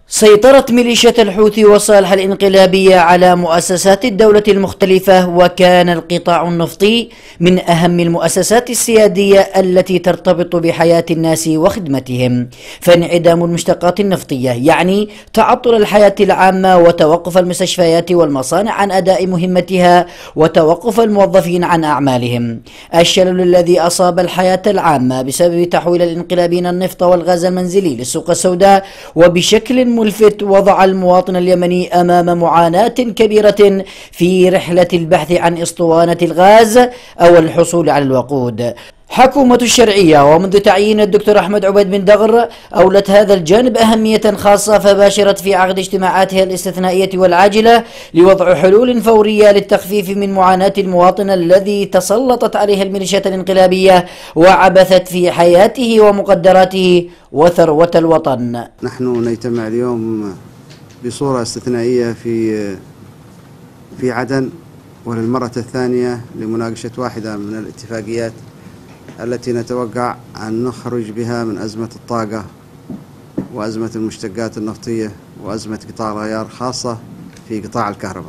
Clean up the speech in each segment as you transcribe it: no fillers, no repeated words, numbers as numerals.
سيطرت ميليشيا الحوثي وصالح الانقلابية على مؤسسات الدولة المختلفة، وكان القطاع النفطي من أهم المؤسسات السيادية التي ترتبط بحياة الناس وخدمتهم. فانعدام المشتقات النفطية يعني تعطل الحياة العامة وتوقف المستشفيات والمصانع عن أداء مهمتها وتوقف الموظفين عن أعمالهم. الشلل الذي أصاب الحياة العامة بسبب تحويل الانقلابيين النفط والغاز المنزلي للسوق السوداء وبشكل ملفت وضع المواطن اليمني أمام معاناة كبيرة في رحلة البحث عن اسطوانة الغاز أو الحصول على الوقود. حكومة الشرعية ومنذ تعيين الدكتور أحمد عبيد بن دغر أولت هذا الجانب أهمية خاصة، فباشرت في عقد اجتماعاتها الاستثنائية والعاجلة لوضع حلول فورية للتخفيف من معاناة المواطن الذي تسلطت عليه الميليشيات الانقلابية وعبثت في حياته ومقدراته وثروة الوطن. نحن نجتمع اليوم بصورة استثنائية في عدن، وللمرة الثانية لمناقشة واحدة من الاتفاقيات التي نتوقع أن نخرج بها من أزمة الطاقة وأزمة المشتقات النفطية وأزمة قطاع الغيار، خاصة في قطاع الكهرباء.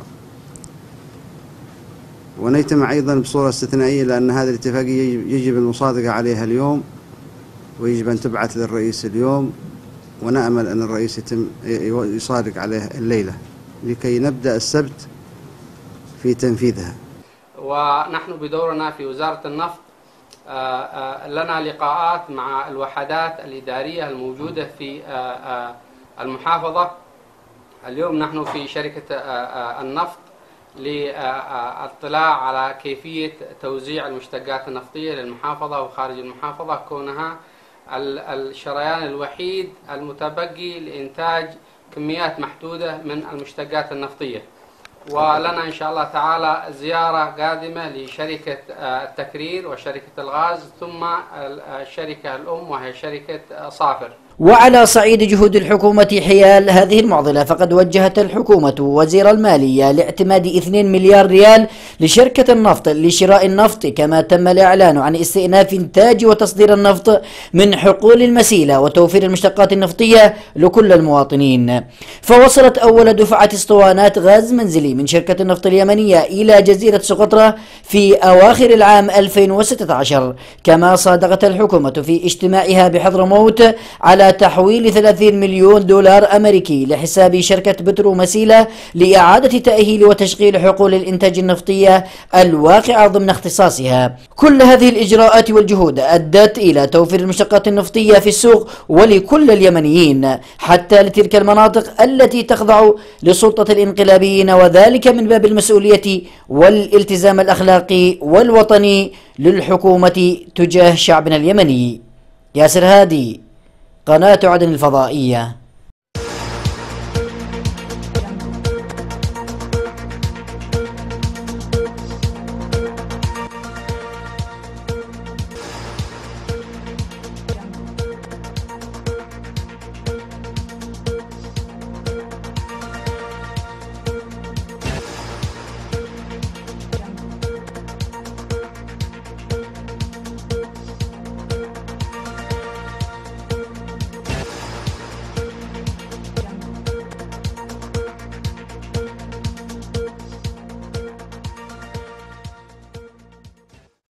ونجتمع أيضا بصورة استثنائية لأن هذه الاتفاقية يجب المصادقة عليها اليوم، ويجب أن تبعث للرئيس اليوم، ونأمل أن الرئيس يصادق عليها الليلة لكي نبدأ السبت في تنفيذها. ونحن بدورنا في وزارة النفط لنا لقاءات مع الوحدات الإدارية الموجودة في المحافظة. اليوم نحن في شركة النفط للاطلاع على كيفية توزيع المشتقات النفطية للمحافظة وخارج المحافظة، كونها الشريان الوحيد المتبقي لإنتاج كميات محدودة من المشتقات النفطية. ولنا إن شاء الله تعالى زيارة قادمة لشركة التكرير وشركة الغاز ثم الشركة الأم وهي شركة صافر. وعلى صعيد جهود الحكومة حيال هذه المعضلة، فقد وجهت الحكومة وزير المالية لاعتماد 2 مليار ريال لشركة النفط لشراء النفط، كما تم الإعلان عن استئناف إنتاج وتصدير النفط من حقول المسيلة وتوفير المشتقات النفطية لكل المواطنين. فوصلت أول دفعة اسطوانات غاز منزلي من شركة النفط اليمنية إلى جزيرة سقطرى في أواخر العام 2016، كما صادقت الحكومة في اجتماعها بحضرموت على تحويل 30 مليون دولار أمريكي لحساب شركة بترو مسيلة لإعادة تأهيل وتشغيل حقول الإنتاج النفطية الواقعة ضمن اختصاصها. كل هذه الإجراءات والجهود أدت إلى توفير المشتقات النفطية في السوق ولكل اليمنيين، حتى لتلك المناطق التي تخضع لسلطة الانقلابيين، وذلك من باب المسؤولية والالتزام الأخلاقي والوطني للحكومة تجاه شعبنا اليمني. ياسر هادي، قناة عدن الفضائية.